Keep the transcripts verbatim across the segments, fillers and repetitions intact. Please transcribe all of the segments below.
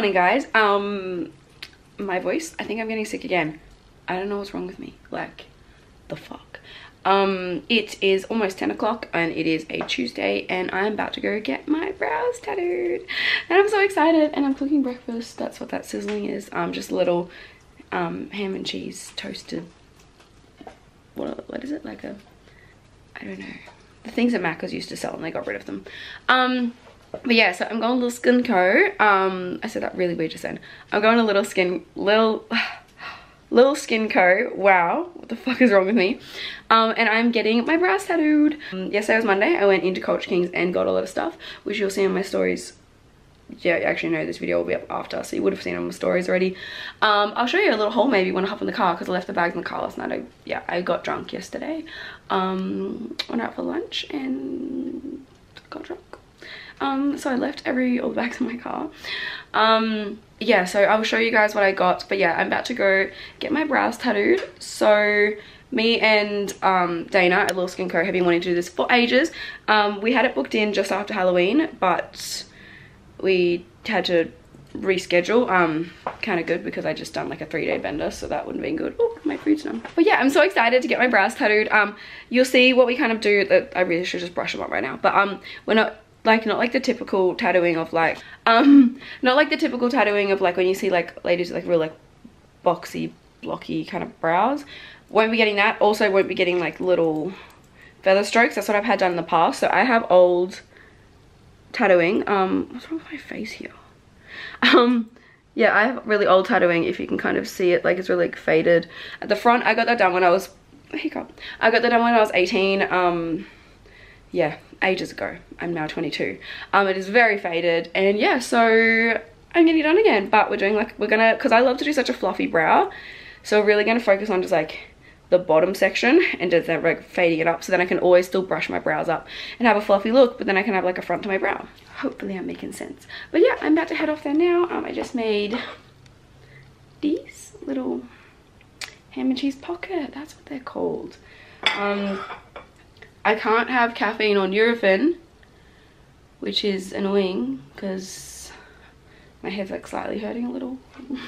morning, guys. Um my voice, I think I'm getting sick again. I don't know what's wrong with me. Like, the fuck. Um it is almost ten o'clock and it is a Tuesday and I'm about to go get my brows tattooed and I'm so excited. And I'm cooking breakfast. That's what that sizzling is. Um just a little um ham and cheese toasted, what, what is it, like a, I don't know, the things that Macca's used to sell and they got rid of them. Um but yeah, so I'm going to Little Skin Co. Um I said that really weird just then. I'm going to Little Skin Little Little Skin Co. Wow, what the fuck is wrong with me? Um and I'm getting my brows tattooed. Um, yesterday was Monday. I went into Culture Kings and got a lot of stuff, which you'll see in my stories. Yeah, actually no, this video will be up after, so you would have seen on my stories already. um I'll show you a little haul maybe when I hop in the car, because I left the bags in the car last night. I, yeah, I got drunk yesterday, um went out for lunch and got drunk, um so I left every all the bags in my car. Um yeah, so I will show you guys what I got. But yeah, I'm about to go get my brows tattooed. So me and um Dana at Little Skin Co have been wanting to do this for ages. Um we had it booked in just after Halloween, but we had to reschedule. Um kind of good because I just done like a three-day bender, so that wouldn't have been good. Oh, my food's done. But yeah, I'm so excited to get my brows tattooed. Um you'll see what we kind of do. That I really should just brush them up right now, but um we're not like not like the typical tattooing of like um not like the typical tattooing of like when you see like ladies with like real like boxy blocky kind of brows. Won't be getting that. Also won't be getting like little feather strokes. That's what I've had done in the past. So I have old tattooing. Um what's wrong with my face here? Um yeah, I have really old tattooing. If you can kind of see it, like it's really like faded at the front. I got that done when I was hiccup I got that done when I was eighteen. Um yeah, ages ago. I'm now twenty-two. Um it is very faded, and yeah, so I'm getting it done again. But we're doing like, we're gonna, because I love to do such a fluffy brow, so we're really gonna focus on just like the bottom section and just like fading it up, so then I can always still brush my brows up and have a fluffy look, but then I can have like a front to my brow. Hopefully I'm making sense. But yeah, I'm about to head off there now. um I just made these little ham and cheese pocket, that's what they're called. um I can't have caffeine or Nurofen, which is annoying because my head's like slightly hurting a little.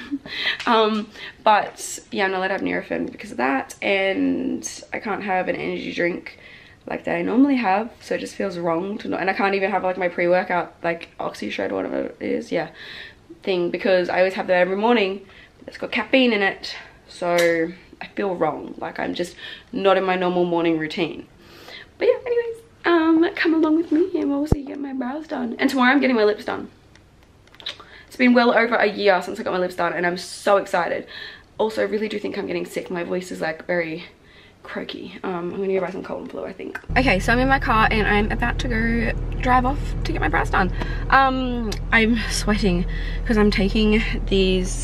um but yeah, I'm not allowed to have Nurofen because of that, and I can't have an energy drink like that I normally have, so it just feels wrong to not. And I can't even have like my pre-workout like Oxy Shred or whatever it is, yeah, thing, because I always have that every morning. It's got caffeine in it, so I feel wrong, like I'm just not in my normal morning routine. But yeah, anyways, um come along with me and we'll see get my brows done. And tomorrow I'm getting my lips done. It's been well over a year since I got my lips done and I'm so excited. Also, I really do think I'm getting sick. My voice is like very croaky. Um, I'm gonna go buy some cold and flu, I think. Okay, so I'm in my car and I'm about to go drive off to get my brows done. Um, I'm sweating because I'm taking these,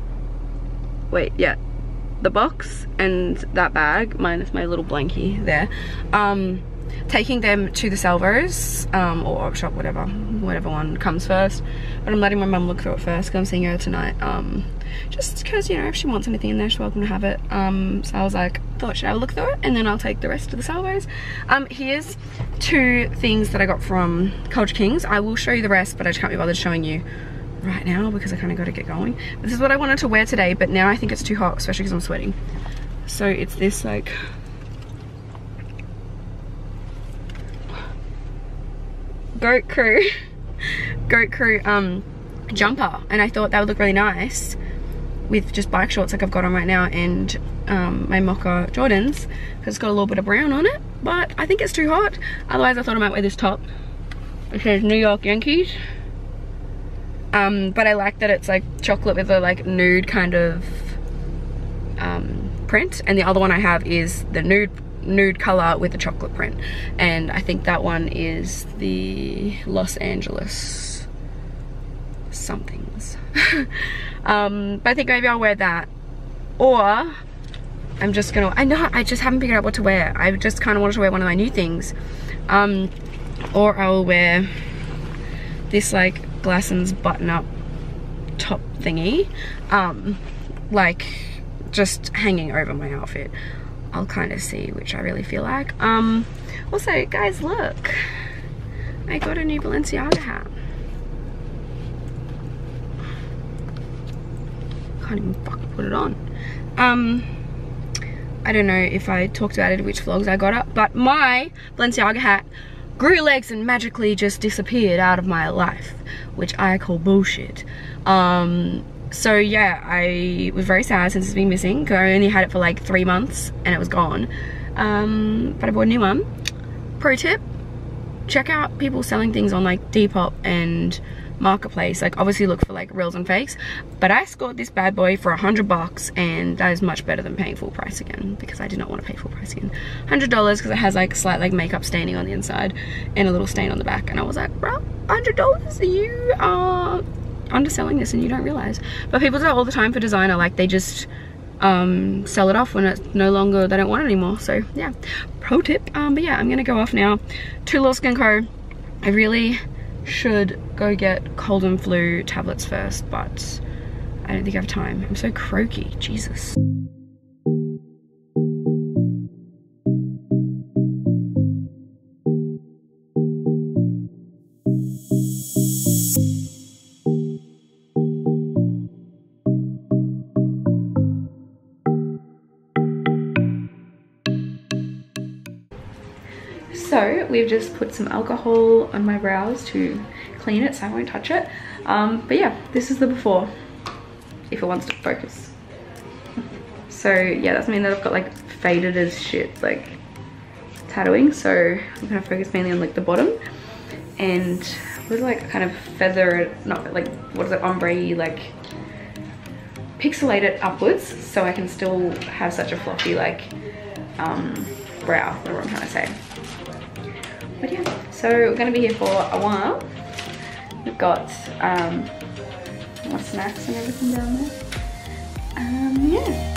wait, yeah, the box and that bag minus my little blankie there, um taking them to the Salvos um or op shop, whatever whatever one comes first, but I'm letting my mum look through it first because I'm seeing her tonight, um just because, you know, if she wants anything in there, she's welcome to have it. Um so I was like, thought should I have a look through it and then I'll take the rest to the Salvos. Um here's two things that I got from Culture Kings. I will show you the rest, but I just can't be bothered showing you right now because I kind of got to get going. This is what I wanted to wear today, but now I think it's too hot, especially because I'm sweating. So it's this like goat crew goat crew um jumper, and I thought that would look really nice with just bike shorts like I've got on right now and um my mocha Jordans, because it's got a little bit of brown on it. But I think it's too hot. Otherwise I thought I might wear this top. It says New York Yankees. Um, but I like that it's like chocolate with a like nude kind of um, print, and the other one I have is the nude nude color with the chocolate print, and I think that one is the Los Angeles somethings. um, but I think maybe I'll wear that, or I'm just gonna, I know, I just haven't figured out what to wear. I just kind of wanted to wear one of my new things, um, or I'll wear this like Glasson's button-up top thingy, um, like just hanging over my outfit. I'll kind of see which I really feel like. Um, also, guys, look, I got a new Balenciaga hat. can't even fucking put it on. Um, I don't know if I talked about it, which vlogs I got up, but my Balenciaga hat grew legs and magically just disappeared out of my life, which I call bullshit. Um, so yeah, I was very sad since it's been missing. I only had it for like three months and it was gone. Um, but I bought a new one. Pro tip, check out people selling things on like Depop and Marketplace. Like obviously look for like reals and fakes, but I scored this bad boy for a hundred bucks, and that is much better than paying full price again, because I did not want to pay full price again. Hundred dollars because it has like slight like makeup staining on the inside and a little stain on the back, and I was like, bro, hundred dollars, you are underselling this and you don't realize. But people do it all the time for designer, like they just um sell it off when it's no longer, they don't want it anymore. So yeah, pro tip. Um but yeah, I'm gonna go off now to Little Skin Co. I really should go get cold and flu tablets first, but I don't think I have time. I'm so croaky, Jesus. So we've just put some alcohol on my brows to clean it so I won't touch it. Um, but yeah, this is the before, if it wants to focus. So yeah, that's mean that I've got like faded as shit, like tattooing. So I'm gonna focus mainly on like the bottom and with like kind of feather, not like, what is it, ombre, like pixelate it upwards so I can still have such a fluffy like um, brow, that's what I'm trying to say. But yeah, so we're gonna be here for a while. We've got um, more snacks and everything down there. Um, yeah.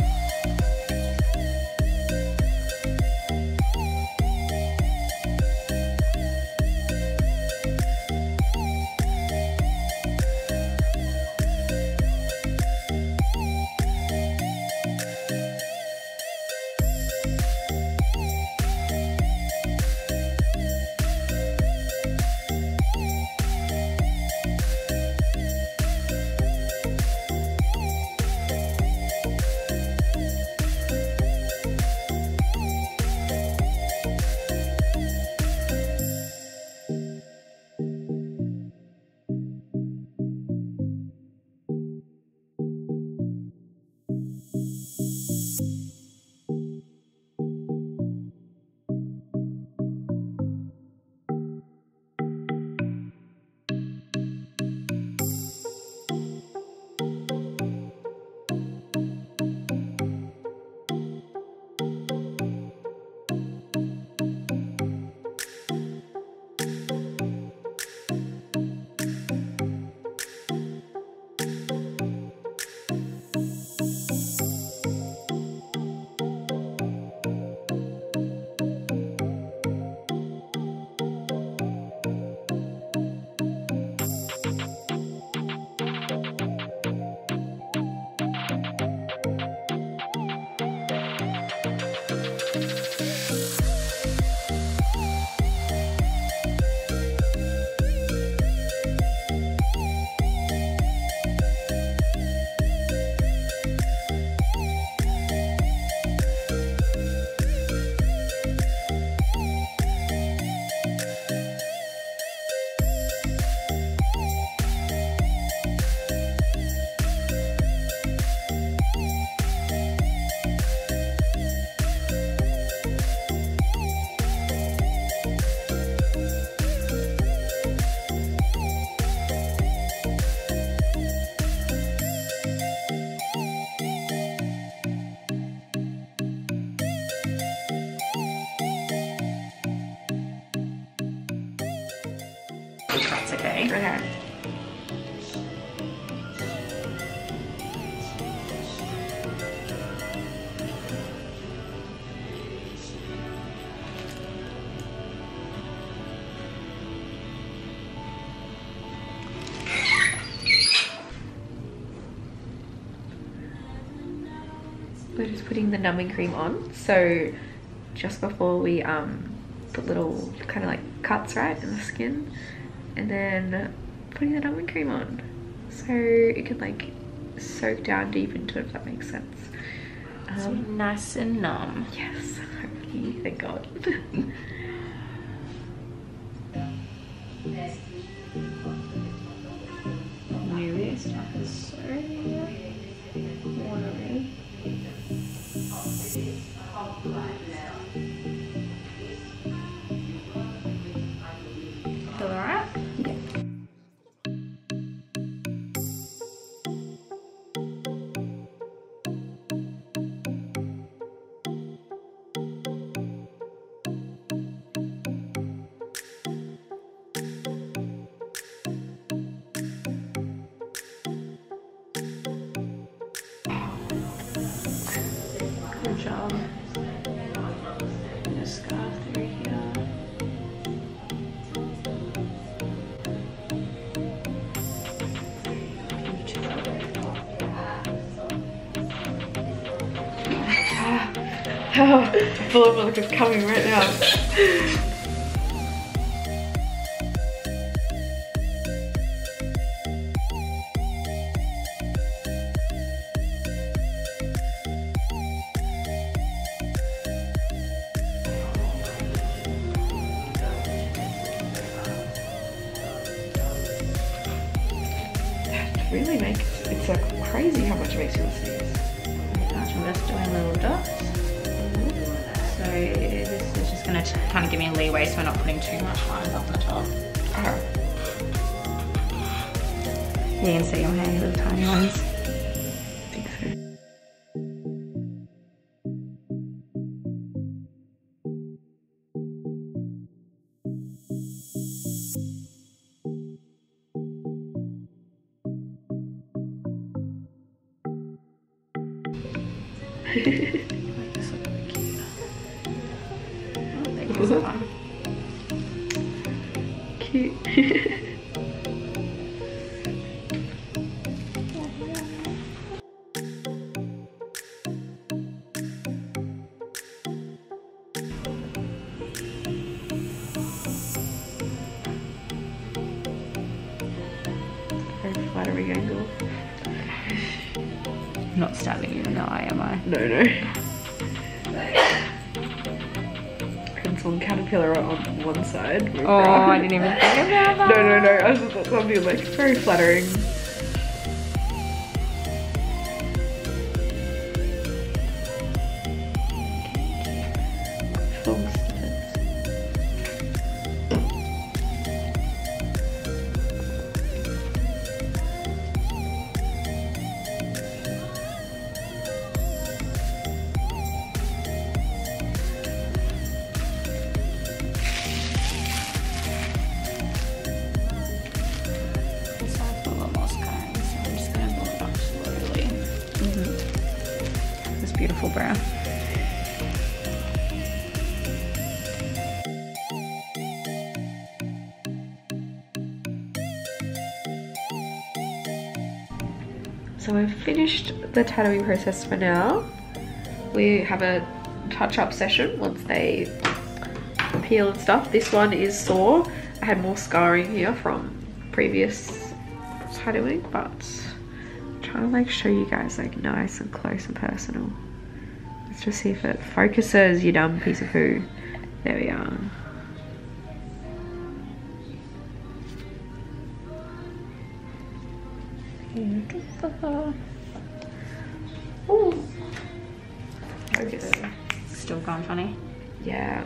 That's okay. Okay. We're just putting the numbing cream on. So just before we um put little kind of like cuts right in the skin, and then putting the numbing cream on so it can like soak down deep into it, if that makes sense. Um, so nice and numb. Yes, hopefully, thank God. Really, stuff is so watery. Feel alright? Yeah. Good job. Just scarf through here. Oh, I feel like it's coming right now. That really makes, it's like crazy how much it makes you want to sneeze. I'm just doing little dots. So this is just going to kind of give me a leeway so we're not putting too much lines up the top. Uh-huh. You can see them here, little tiny ones. I think so. Make this look really cute. Oh, there goes that one. Cute. Very flattering angle. I'm not stabbing you in the eye, am I? No, no. Pencil caterpillar on one side. Oh, I didn't even think about that. No, no, no. I just thought something like very flattering. Film snippets. This side put a lot more scarring, so I'm just going to build it up slowly. Mm-hmm. This beautiful brow. So I've finished the tattooing process for now. We have a touch-up session once they peel and stuff. This one is sore. I had more scarring here from previous tattooing, but I'm trying to like show you guys like nice and close and personal. Let's just see if it focuses, you dumb piece of poo. There we are. Ooh. Focus. Still gone funny. Yeah.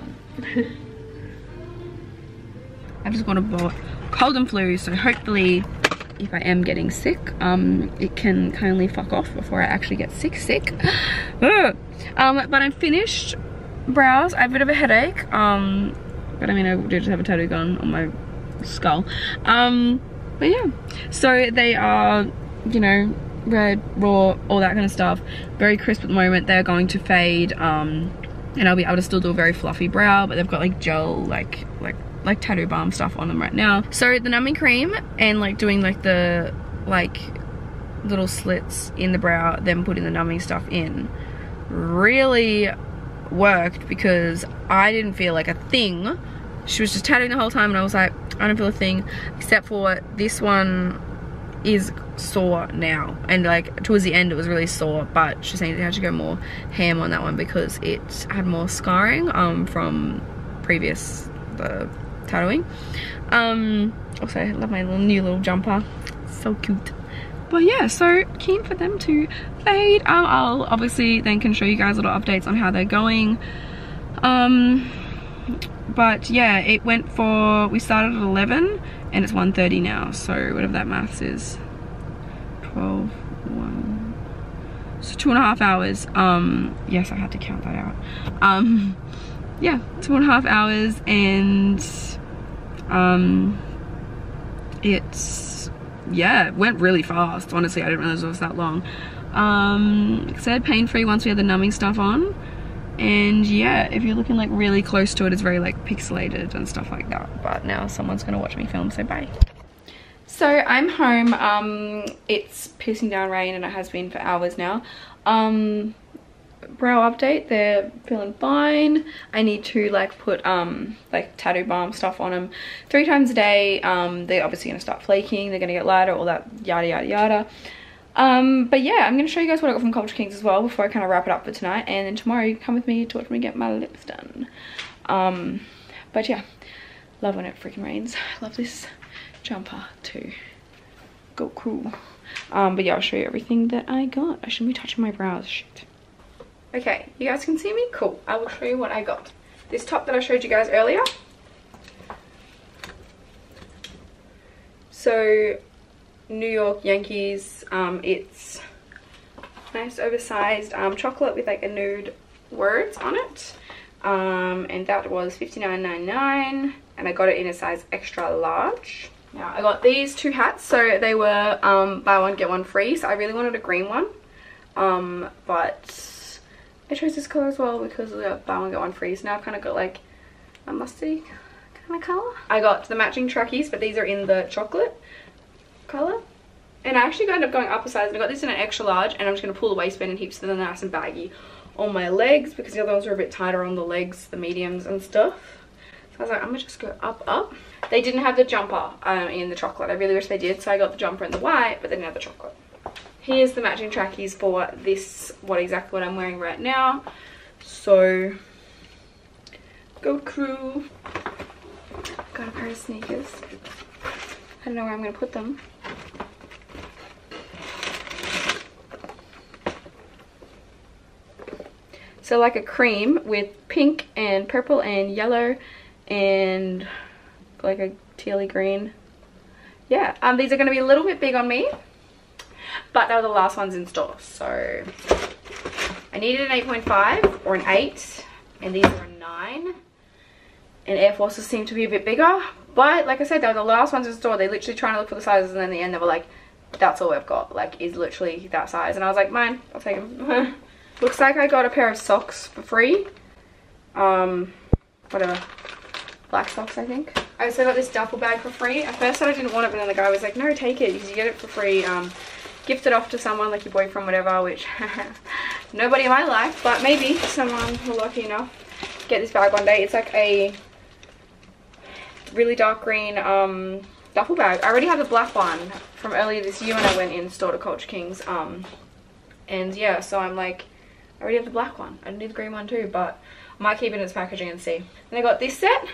I just got a bought cold and flu, so hopefully if I am getting sick, um, it can kindly fuck off before I actually get sick sick. um, but I'm finished brows. I have a bit of a headache, um, but I mean I do just have a tattoo gun on my skull. Um, but yeah, so they are, you know, red, raw, all that kind of stuff. Very crisp at the moment. They're going to fade, um, and I'll be able to still do a very fluffy brow, but they've got like gel, like, like, like tattoo balm stuff on them right now. So the numbing cream and like doing like the, like, little slits in the brow, then putting the numbing stuff in, really worked because I didn't feel like a thing. She was just tattooing the whole time and I was like, I don't feel a thing, except for this one is sore now, and like towards the end it was really sore, but she's saying they had to go more ham on that one because it had more scarring um from previous the tattooing. Um also I love my little new little jumper, so cute. But yeah, so keen for them to fade. um I'll obviously then can show you guys little updates on how they're going. Um but yeah, it went for, we started at eleven and it's one thirty now, so whatever that maths is, twelve, one, so two and a half hours. Um yes, I had to count that out. Um yeah, two and a half hours, and um it's, yeah, it went really fast. Honestly, I didn't realize it was that long. Um like I said, pain free once we had the numbing stuff on. And yeah, if you're looking like really close to it, it's very like pixelated and stuff like that. But now someone's gonna watch me film, so bye. So I'm home. Um it's pissing down rain and it has been for hours now. Um brow update, they're feeling fine. I need to like put um like tattoo balm stuff on them three times a day. Um they're obviously gonna start flaking, they're gonna get lighter, all that yada yada yada. Um but yeah, I'm gonna show you guys what I got from Culture Kings as well before I kind of wrap it up for tonight, and then tomorrow you can come with me to watch me get my lips done. Um but yeah, love when it freaking rains. I love this jumper too. Go cool. Um but yeah, I'll show you everything that I got. I shouldn't be touching my brows, shit. Okay, you guys can see me? Cool. I will show you what I got. This top that I showed you guys earlier. So New York Yankees, um it's nice oversized um chocolate with like a nude words on it, um and that was fifty-nine ninety-nine, and I got it in a size extra large. Now I got these two hats, so they were um buy one get one free, so I really wanted a green one, um but I chose this color as well because of the buy one get one free. So now I've kind of got like a musty kind of color. I got the matching trackies, but these are in the chocolate color, and I actually ended up going up a size and I got this in an extra large, and I'm just going to pull the waistband and hips so they're nice and baggy on my legs because the other ones are a bit tighter on the legs, the mediums and stuff. So I was like, I'm gonna just go up up. They didn't have the jumper um, in the chocolate. I really wish they did, so I got the jumper in the white, but they didn't have the chocolate. Here's the matching trackies for this, what exactly what I'm wearing right now. So go crew. Got a pair of sneakers. I don't know where I'm gonna put them. So like a cream with pink and purple and yellow and like a tealy green. Yeah, um, these are going to be a little bit big on me, but they were the last ones in store. So I needed an eight point five or an eight, and these are a nine. And Air Forces seem to be a bit bigger, but like I said, they were the last ones in store. They literally trying to look for the sizes, and then in the end they were like, that's all we've got, like is literally that size. And I was like, mine, I'll take them. Looks like I got a pair of socks for free. Um, whatever. Black socks, I think. I also got this duffel bag for free. At first I didn't want it, but then the guy was like, no, take it because you get it for free. Um, gift it off to someone, like your boyfriend, whatever, which nobody in my life, but maybe someone who's lucky enough to get this bag one day. It's like a really dark green um, duffel bag. I already have the black one from earlier this year when I went in store to Culture Kings. Um, and yeah, so I'm like, I already have the black one. I need the green one too, but I might keep it in its packaging and see. Then I got this set.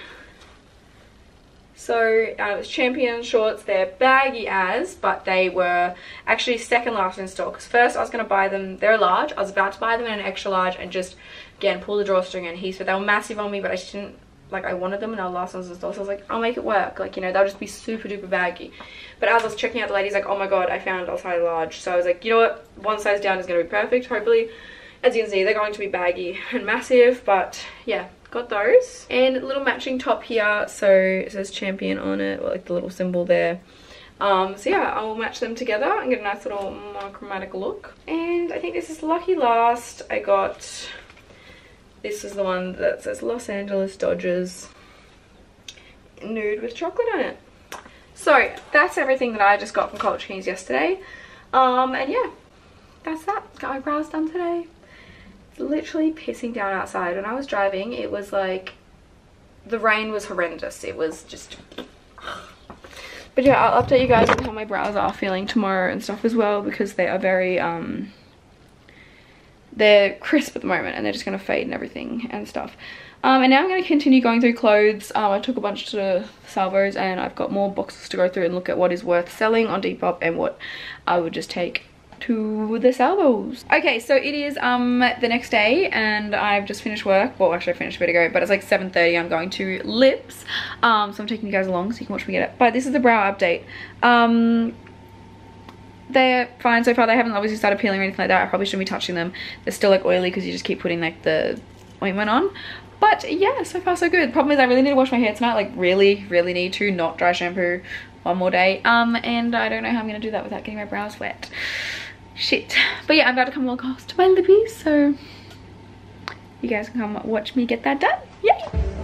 So uh, it's Champion shorts. They're baggy as, but they were actually second last in stock. Because first I was going to buy them, they're large. I was about to buy them in an extra large and just, again, pull the drawstring and heat. But they were massive on me, but I just didn't, like I wanted them and they were last ones in stock. So I was like, I'll make it work. Like, you know, they'll just be super duper baggy. But as I was checking out, the lady's like, oh my god, I found a size large. So I was like, you know what, one size down is going to be perfect, hopefully. As you can see, they're going to be baggy and massive, but yeah, got those. And a little matching top here, so it says Champion on it, like the little symbol there. Um, so yeah, I'll match them together and get a nice little monochromatic look. And I think this is lucky last. I got, this is the one that says Los Angeles Dodgers, nude with chocolate on it. So that's everything that I just got from Culture Kings yesterday. Um, and yeah, that's that. Got my brows done today. Literally pissing down outside. When I was driving, it was like the rain was horrendous. It was just, but But yeah, I'll update you guys on how my brows are feeling tomorrow and stuff as well, because they are very um they're crisp at the moment and they're just going to fade and everything and stuff. Um, and now I'm going to continue going through clothes. Um, I took a bunch to Salvos and I've got more boxes to go through and look at what is worth selling on Depop and what I would just take to the Salvos. Okay, so it is um the next day and I've just finished work. Well, actually I finished a bit ago, but it's like seven thirty. I'm going to Lips. Um, so I'm taking you guys along so you can watch me get it. But this is the brow update. Um, they're fine so far. They haven't obviously started peeling or anything like that. I probably shouldn't be touching them. They're still like oily because you just keep putting like the ointment on. But yeah, so far so good. Problem is I really need to wash my hair tonight. Like really, really need to not dry shampoo one more day. Um, and I don't know how I'm going to do that without getting my brows wet. Shit. But yeah, I'm about to come across to my lippies. So you guys can come watch me get that done. Yay!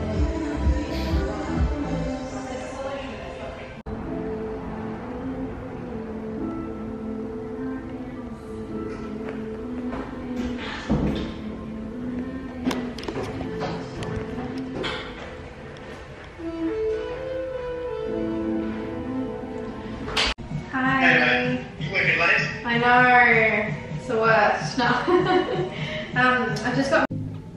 I know, it's the worst. No. um, I just got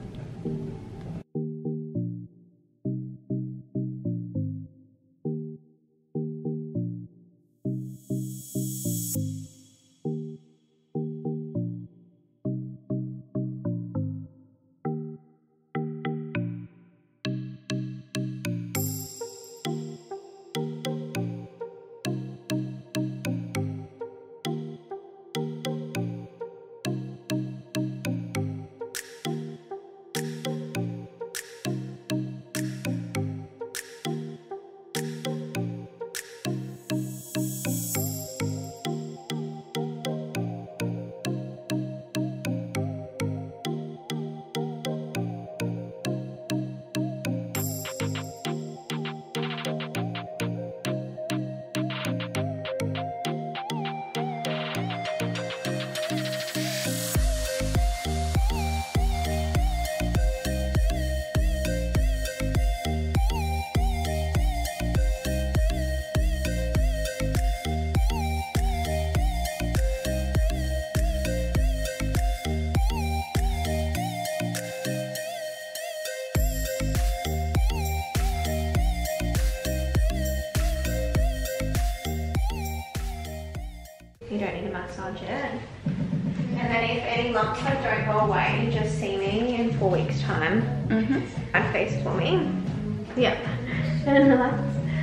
you don't need to massage it. And then if any lumps that don't go away, just see me in four weeks time. Mm-hmm. My face for me. Yep. And relax.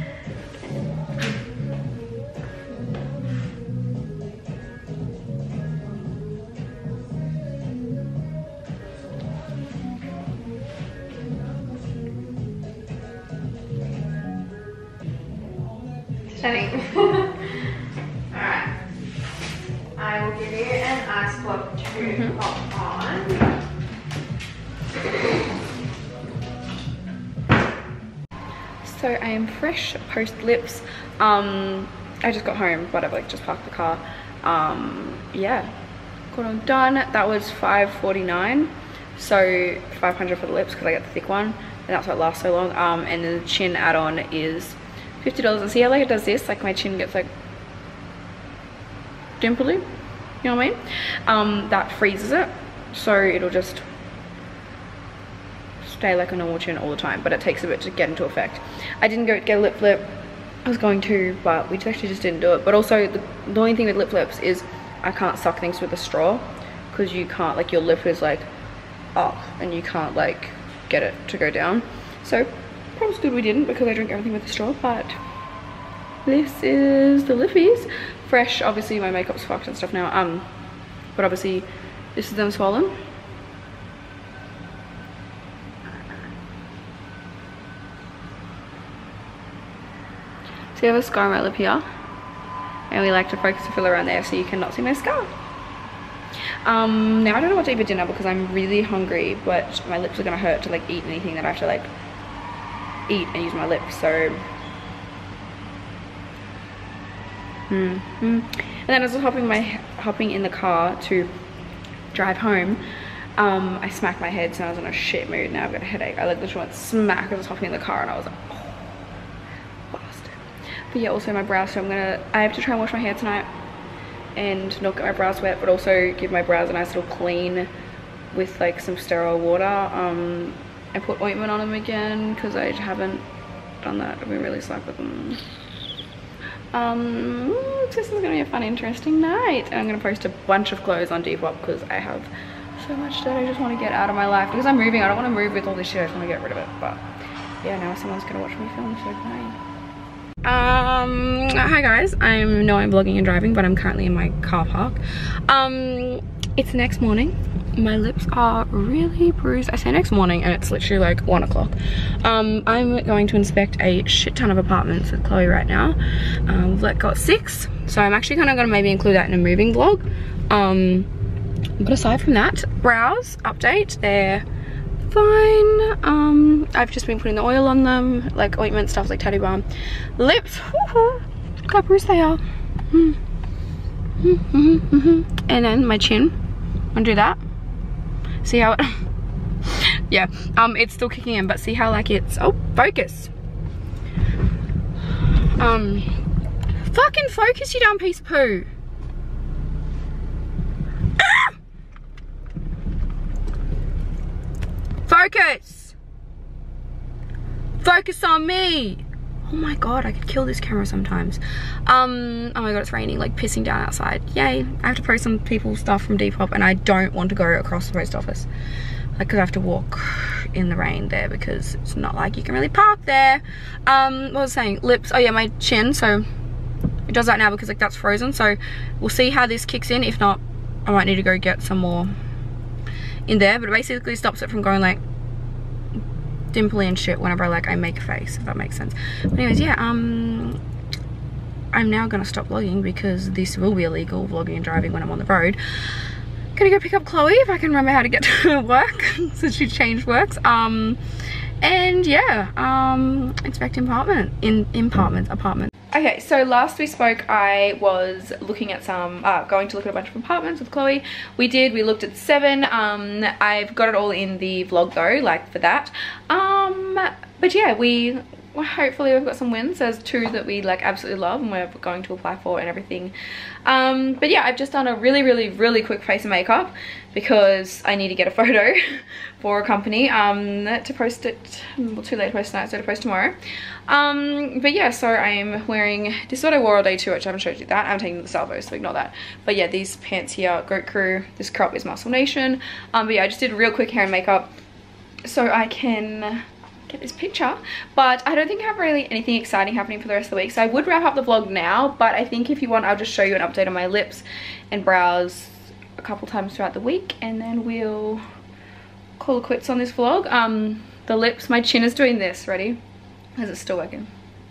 Stunning. Alright. I will give you an ice block to mm-hmm. pop on. So I am fresh post lips. Um, I just got home, but I've like just parked the car. Um, yeah, got them done. That was five forty-nine. So five hundred for the lips because I got the thick one, and that's why it lasts so long. Um, and then the chin add-on is fifty dollars. And see how like it does this? Like my chin gets like dimply, you know what I mean? Um, that freezes it, so it'll just stay like a normal chin all the time, but it takes a bit to get into effect. I didn't go get a lip flip. I was going to, but we just actually just didn't do it. But also the, the only thing with lip flips is I can't suck things with a straw because you can't, like your lip is like up and you can't like get it to go down. So probably good we didn't because I drink everything with a straw. But this is the lippies. Fresh. Obviously my makeup's fucked and stuff now, um but obviously this is them swollen. So you have a scar on my lip here, and we like to focus the filler around there so you cannot see my scar. Um, now I don't know what to eat for dinner because I'm really hungry, but my lips are gonna hurt to like eat anything that I have to like eat and use my lips. So, mm -hmm. And then as I was hopping my hopping in the car to drive home, um, I smacked my head, so I was in a shit mood. Now I've got a headache. I like literally went smack as I was hopping in the car, and I was like, oh, bastard. but yeah, also my brows, so I'm gonna, I have to try and wash my hair tonight and not get my brows wet, but also give my brows a nice little clean with like some sterile water. um I put ointment on them again because I haven't done that. I've been really slack with them. Um this is gonna be a fun, interesting night, and I'm gonna post a bunch of clothes on Depop because I have so much that I just want to get out of my life, because I'm moving. I don't want to move with all this shit, I just want to get rid of it. But yeah, now someone's gonna watch me film, so great. Um hi guys, I know I'm vlogging and driving, but I'm currently in my car park. Um it's the next morning. My lips are really bruised. I say next morning and it's literally like one o'clock. um I'm going to inspect a shit ton of apartments with Chloe right now. um we've like got six, so I'm actually kind of gonna maybe include that in a moving vlog. Um but aside from that, brows update, they're fine. um I've just been putting the oil on them, like ointment stuff like Tattoo Balm. Lips, look how bruised they are. mm. Mm -hmm, mm -hmm. And then my chin, undo that, see how it yeah, um it's still kicking in, but see how like it's, oh, focus, um fucking focus, you dumb piece of poo. Focus! Focus on me! Oh my god, I could kill this camera sometimes. Um, oh my god, it's raining, like pissing down outside. Yay, I have to post some people's stuff from Depop, and I don't want to go across the post office. Like, cause I have to walk in the rain there because it's not like you can really park there. Um, what was I saying? Lips, oh yeah, my chin, so it does that now because like that's frozen, so we'll see how this kicks in. If not, I might need to go get some more in there, but it basically stops it from going like dimply and shit whenever like I make a face, if that makes sense. But anyways, yeah, um I'm now gonna stop vlogging because this will be illegal, vlogging and driving when I'm on the road. Gonna go pick up Chloe if I can remember how to get to work since she changed works. Um and yeah, um inspecting apartment in apartments apartment. Okay, so last we spoke, I was looking at some, uh, going to look at a bunch of apartments with Chloe. We did, we looked at seven. Um, I've got it all in the vlog though, like for that. Um, but yeah, we, well, hopefully we've got some wins. There's two that we like absolutely love and we're going to apply for and everything. Um, but yeah, I've just done a really, really, really quick face and makeup because I need to get a photo for a company um, to post it, well, too late to post tonight, so to post tomorrow. Um, but yeah, so I'm wearing, this is what I wore all day too, which I haven't showed you that. I'm taking the salvo, so ignore that. But yeah, these pants here, Goat Crew, this crop is Muscle Nation. Um, but yeah, I just did real quick hair and makeup so I can get this picture, but I don't think I have really anything exciting happening for the rest of the week, so I would wrap up the vlog now, but I think if you want, I'll just show you an update on my lips and brows a couple times throughout the week, and then we'll call it quits on this vlog. Um, the lips, my chin is doing this, ready? Is it still working?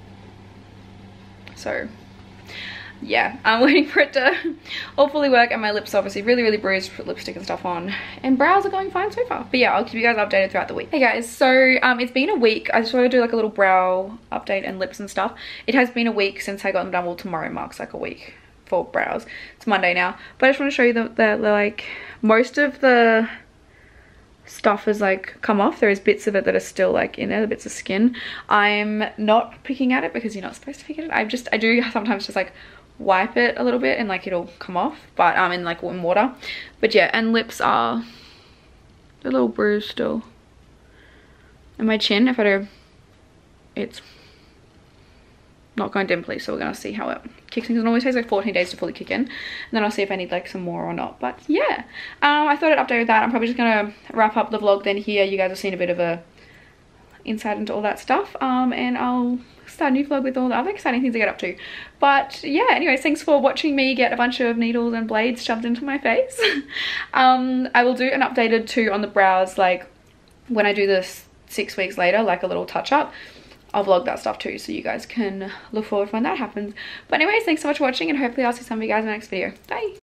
So yeah, I'm waiting for it to all fully work, and my lips are obviously really, really bruised, put lipstick and stuff on, and brows are going fine so far. But yeah, I'll keep you guys updated throughout the week. Hey guys, so um, it's been a week. I just want to do like a little brow update and lips and stuff. It has been a week since I got them done. Well, tomorrow marks like a week for brows. It's Monday now, but I just want to show you that the, the, like most of the stuff has like come off. There is bits of it that are still like in there, the bits of skin. I'm not picking at it because you're not supposed to pick at it. I just I do sometimes just like wipe it a little bit and like it'll come off, but um in like in water. But yeah, and lips are a little bruised still, and my chin, if I do, it's not going dimply, so we're gonna see how it kicks in. It always takes like fourteen days to fully kick in, and then I'll see if I need like some more or not. But yeah, um I thought I'd update with that. I'm probably just gonna wrap up the vlog then here. You guys have seen a bit of a insight into all that stuff, um and I'll start a new vlog with all the other exciting things I get up to. But yeah, anyways, thanks for watching me get a bunch of needles and blades shoved into my face. um I will do an updated too on the brows, like when I do this six weeks later, like a little touch up. I'll vlog that stuff too, so you guys can look forward when that happens. But anyways, thanks so much for watching, and hopefully I'll see some of you guys in the next video. Bye!